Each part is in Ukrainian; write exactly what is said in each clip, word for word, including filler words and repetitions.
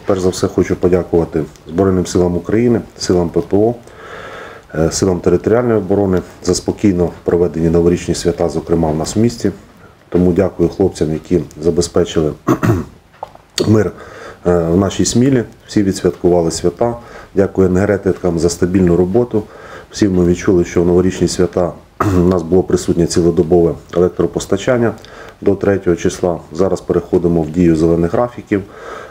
перш за все хочу подякувати Збройним силам України, силам ППО, силам територіальної оборони за спокійно проведені новорічні свята, зокрема в нас в місті. Тому дякую хлопцям, які забезпечили мир в нашій Смілі. Всі відсвяткували свята. Дякую енергетикам за стабільну роботу. Всі ми відчули, що в новорічні свята у нас було присутнє цілодобове електропостачання до третього числа. Зараз переходимо в дію зелених графіків.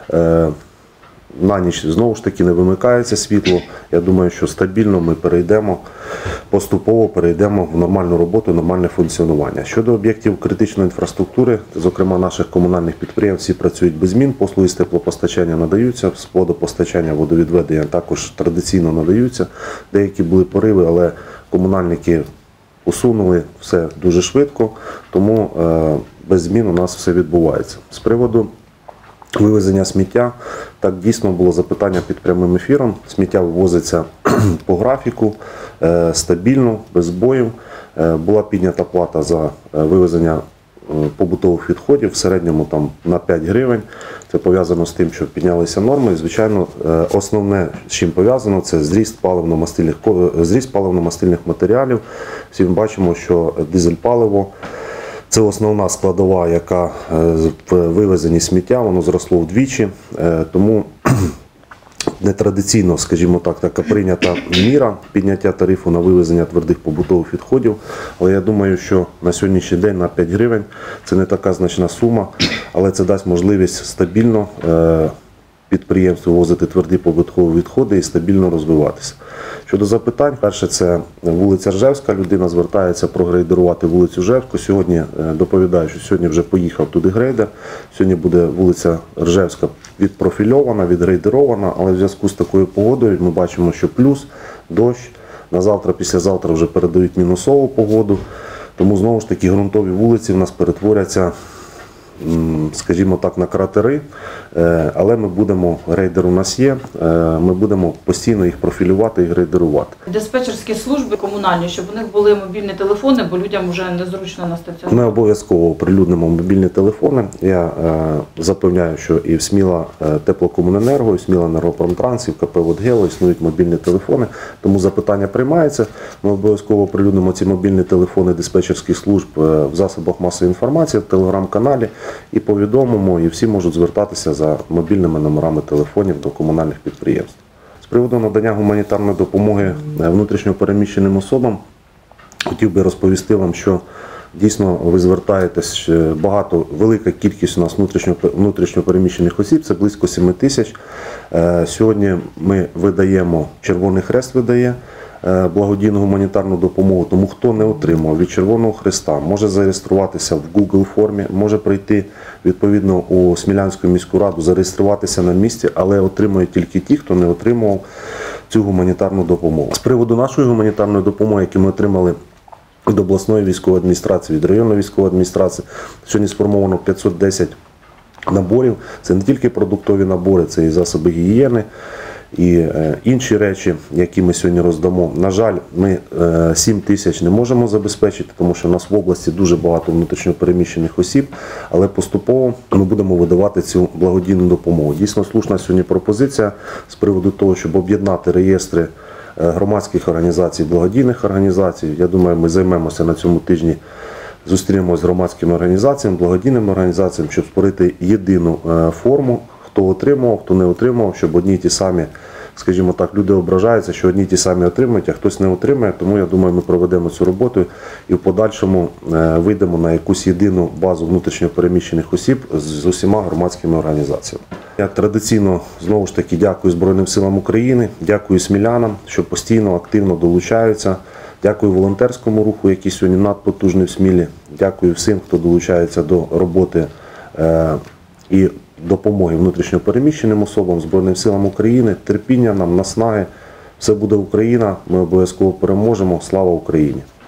На ніч знову ж таки не вимикається світло. Я думаю, що стабільно ми перейдемо, поступово перейдемо в нормальну роботу, нормальне функціонування. Щодо об'єктів критичної інфраструктури, зокрема наших комунальних підприємств, всі працюють без змін, послуги з теплопостачання надаються, з водопостачання, водовідведення також традиційно надаються. Деякі були пориви, але комунальники усунули все дуже швидко, тому без змін у нас все відбувається. З приводу вивезення сміття, так дійсно було запитання під прямим ефіром. Сміття вивозиться по графіку, стабільно, без збоїв. Була піднята плата за вивезення побутових відходів в середньому там, на п'ять гривень. Це пов'язано з тим, що піднялися норми. І, звичайно, основне, з чим пов'язано, це зріст паливно-мастильних, зріст паливно-мастильних матеріалів. Всі ми бачимо, що дизель-паливо – це основна складова, яка в вивезенні сміття, воно зросло вдвічі, тому нетрадиційно, скажімо так, така прийнята міра підняття тарифу на вивезення твердих побутових відходів. Але я думаю, що на сьогоднішній день на п'ять гривень це не така значна сума, але це дасть можливість стабільно підприємству вивозити тверді побутові відходи і стабільно розвиватися. Щодо запитань, перше, це вулиця Ржевська, людина звертається прогрейдерувати вулицю Ржевську. Сьогодні доповідаю, що сьогодні вже поїхав туди грейдер. Сьогодні буде вулиця Ржевська відпрофільована, відгрейдерована, але в зв'язку з такою погодою ми бачимо, що плюс, дощ, на завтра, післязавтра вже передають мінусову погоду, тому знову ж таки ґрунтові вулиці в нас перетворяться, скажімо так, на кратери, але ми будемо, грейдер у нас є, ми будемо постійно їх профілювати і грейдерувати. Диспетчерські служби комунальні, щоб у них були мобільні телефони, бо людям вже незручно на стаціонарі. Ми обов'язково оприлюднимо мобільні телефони. Я запевняю, що і в Сміла Теплокомуненерго, і в Сміла Енергопромтранс, і в КП «Водгео» існують мобільні телефони, тому запитання приймається. Ми обов'язково оприлюднимо ці мобільні телефони диспетчерських служб в засобах масової інформації, в телеграм-каналі, і повідомимо, і всі можуть звертатися за мобільними номерами телефонів до комунальних підприємств. З приводу надання гуманітарної допомоги внутрішньо переміщеним особам, хотів би розповісти вам, що дійсно ви звертаєтесь, багато, велика кількість у нас внутрішньо, внутрішньо переміщених осіб, це близько семи тисяч. Сьогодні ми видаємо, Червоний Хрест видає благодійну гуманітарну допомогу, тому хто не отримав від Червоного Хреста, може зареєструватися в Google формі, може прийти відповідно у Смілянську міську раду, зареєструватися на місці, але отримують тільки ті, хто не отримував цю гуманітарну допомогу. З приводу нашої гуманітарної допомоги, яку ми отримали від обласної військової адміністрації, від районної військової адміністрації, сьогодні сформовано п'ятсот десять наборів. Це не тільки продуктові набори, це і засоби гігієни, і інші речі, які ми сьогодні роздамо. На жаль, ми сім тисяч не можемо забезпечити, тому що у нас в області дуже багато внутрішньо переміщених осіб, але поступово ми будемо видавати цю благодійну допомогу. Дійсно слушна сьогодні пропозиція з приводу того, щоб об'єднати реєстри громадських організацій, благодійних організацій. Я думаю, ми займемося на цьому тижні, зустрінемося з громадськими організаціями, благодійними організаціями, щоб створити єдину форму, хто отримував, хто не отримував, щоб одні й ті самі, скажімо так, люди ображаються, що одні й ті самі отримують, а хтось не отримує. Тому, я думаю, ми проведемо цю роботу і в подальшому вийдемо на якусь єдину базу внутрішньо переміщених осіб з усіма громадськими організаціями. Я традиційно, знову ж таки, дякую Збройним силам України, дякую смілянам, що постійно, активно долучаються. Дякую волонтерському руху, який сьогодні надпотужний в Смілі. Дякую всім, хто долучається до роботи і допомоги внутрішньо переміщеним особам, Збройним силам України, терпіння нам, наснаги. Все буде Україна, ми обов'язково переможемо. Слава Україні!